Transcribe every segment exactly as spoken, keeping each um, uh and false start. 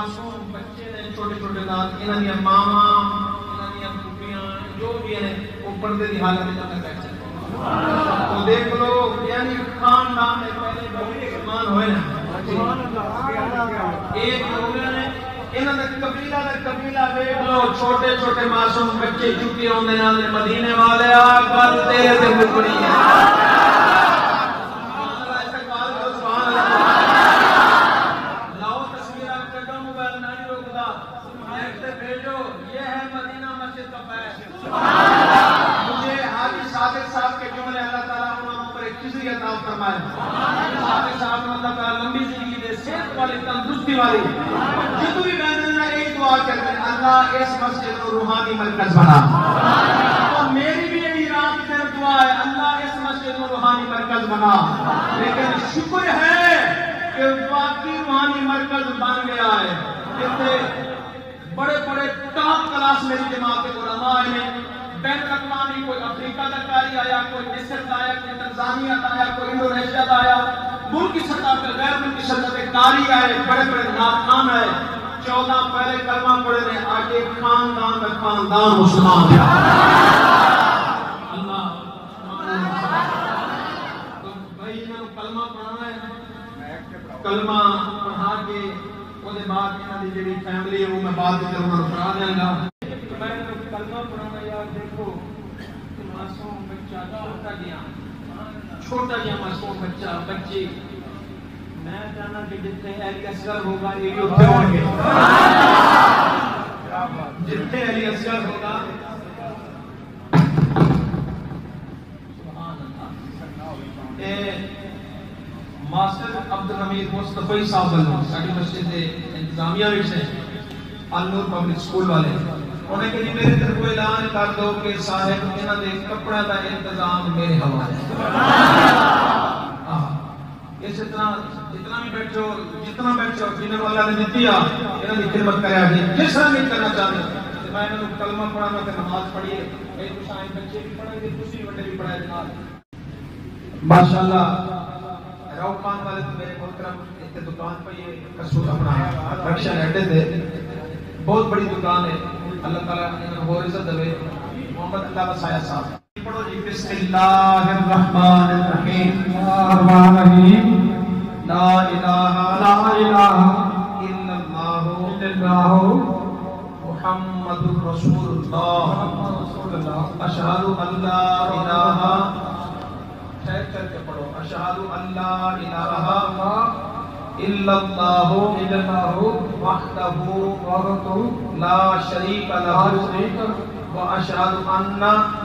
معصوم بچے نے چھوٹے چھوٹے نال انہاں دی ماما انہاں دی پھوپھیاں جو بھی ہیں وہ پردے دی حالت میں اندر بیٹھ جاتے ہیں تو دیکھ لو یعنی خاندان میں پہلے بہت مسلمان ہوئے نا ایک ہو گئے نے انہاں دا قبیلہ دا قبیلہ دیکھ لو چھوٹے چھوٹے معصوم بچے چکی ہوندے نال مدینے والے آ گل تیرے تے مکنی ہے جدو بھی میں ایک دعا کرتے ہیں اللہ اس مسجد کو روحانی مرکز بنا اور میری بھی یہی رات میں دعا ہے اللہ اس مسجد کو روحانی مرکز بنا لیکن شکر ہے کہ واقعی روحانی مرکز بن گیا ہے جتنے بڑے بڑے ٹاپ کلاس میری جماعت کے علماء ہیں بین الاقوامی کوئی افریقہ کا قاری آیا کوئی مصر کا آیا کوئی تنزانیہ کا آیا کوئی انڈونیشیا کا آیا ملک کی سطح پر غیر ملک کی سطح پر قاری آئے بڑے بڑے ناخان آئے چودہ پہلے کلمہ پڑھے نے آگے خاندان میں خاندان مسلمان ہے اللہ تو بھائی انہوں کلمہ پڑھانا ہے کلمہ پڑھا کے وہ دے بعد انہوں دی جڑی فیملی ہے وہ میں بعد میں انہوں نے پڑھا دیں گا میں کلمہ پڑھانا یار دیکھو معصوم بچہ چھوٹا گیا چھوٹا گیا معصوم بچہ بچی میں جانا کہ جتنے علی اصغر ہوگا یہ بھی اتنے ہوں گے جتنے علی اصغر ہوگا سبحان اللہ اے ماسٹر عبدالحمید مصطفی صاحب اللہ ساڑھی مسجد انتظامیہ بھی سے النور پبلک سکول والے انہیں کہ میرے طرف کو اعلان کر دو کہ صاحب انہاں دے کپڑا دا انتظام میرے حوالے اس طرح جتنا بھی بیٹھو جتنا بیٹھو جنہوں کو اللہ نے دیتی ہے انہاں دی خدمت کرے آگے جس طرح بھی کرنا چاہتے ہیں میں انہوں کلمہ پڑھانا کہ نماز پڑھیے ایک کچھ آئیں بچے بھی پڑھیں گے دوسری بڑے بھی پڑھائے جناب ماشاءاللہ روپان والے تو میرے محترم ایک دکان پہ یہ کسور اپنا رکشن اڈے تھے بہت بڑی دکان ہے اللہ تعالیٰ انہوں کو عزت دے محمد اللہ بسایہ صاحب پڑھو جی بسم اللہ الرحمن الرحیم الرحمن الرحیم لا الہ لا الہ الا اللہ اللہ محمد رسول اللہ اشہد ان لا الہ ٹھہر کر کے پڑھو اشہد ان لا الہ الا اللہ وحدہ لا شریک لہ واشهد ان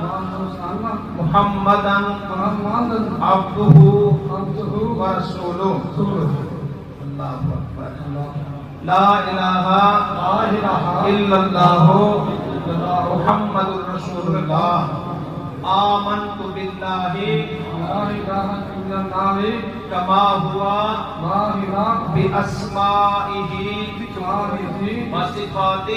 محمدا عبده ورسوله اللہ اکبر لا الہ الا اللہ محمد رسول اللہ آمنت باللہ لا الہ الا اللہ کما ہوا باسمائہ وصفاتہ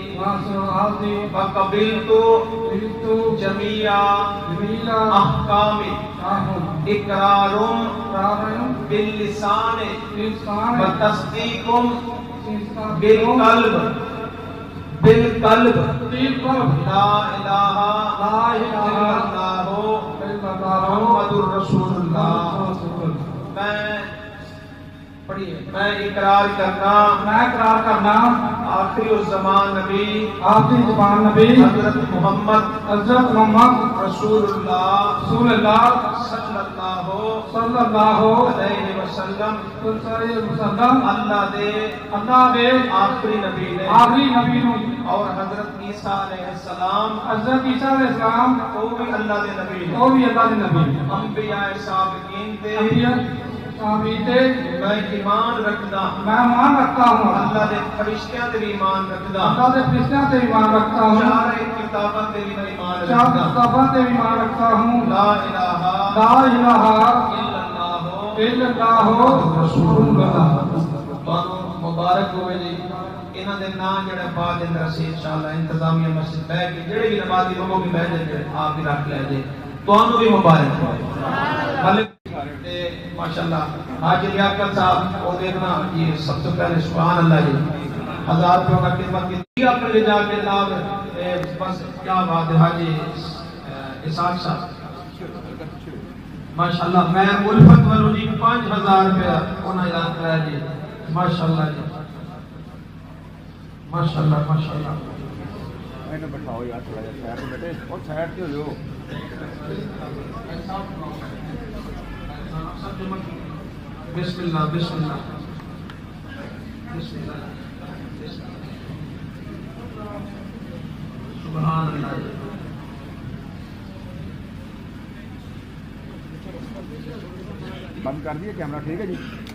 وقبلت جمیع احکام اقرار باللسان وتصدیق بالقلب بالقلب لا الہ الا اللہ محمد رسول اللہ میں پڑھیے میں اقرار کرنا میں اقرار کرنا آخری الزمان نبی آخری زبان نبی حضرت محمد حضرت محمد رسول اللہ رسول اللہ صلی اللہ صلی اللہ علیہ وسلم وسلم اللہ دے اللہ دے آخری نبی نے آخری نبی نو اور حضرت عیسیٰ علیہ السلام حضرت عیسیٰ علیہ السلام وہ بھی اللہ دے نبی نے وہ بھی اللہ دے نبی انبیاء سابقین تے انبیاء سابقین میں ایمان رکھدا میں ایمان رکھتا ہوں اللہ دے فرشتیاں تے بھی ایمان رکھدا اللہ دے فرشتیاں تے ایمان رکھتا ہوں چار کتاباں تے بھی ایمان چار رکھدا کتاباں تے ایمان رکھتا ہوں لا الہ لا الہ الا اللہ الا اللہ رسول اللہ بانو مبارک ہوئے جی انہاں دے نام جڑے بعد اندر سے انشاءاللہ انتظامیہ مسجد بیٹھ کے جڑے بھی نمازی وہ بھی بیٹھ جائے آپ بھی رکھ لے جے تانوں بھی مبارک ہو ماشاءاللہ حاجی لیاقت صاحب وہ دیکھنا یہ سب سے پہلے سبحان اللہ جی ہزار روپے کا قیمت کی اپنے لے جا کے نام بس کیا بات ہے حاجی اسحاق صاحب ماشاءاللہ میں الفت والوں جی پانچ ہزار روپے انہوں نے اعلان کرایا جی ماشاءاللہ جی ماشاءاللہ ماشاءاللہ میں نے بٹھاؤ یار تھوڑا جا سائڈ میں بیٹھے اور سائڈ کے ہو جو بسم اللہ بسم اللہ بسم اللہ سبحان اللہ بند کر دیا کیمرہ ٹھیک ہے جی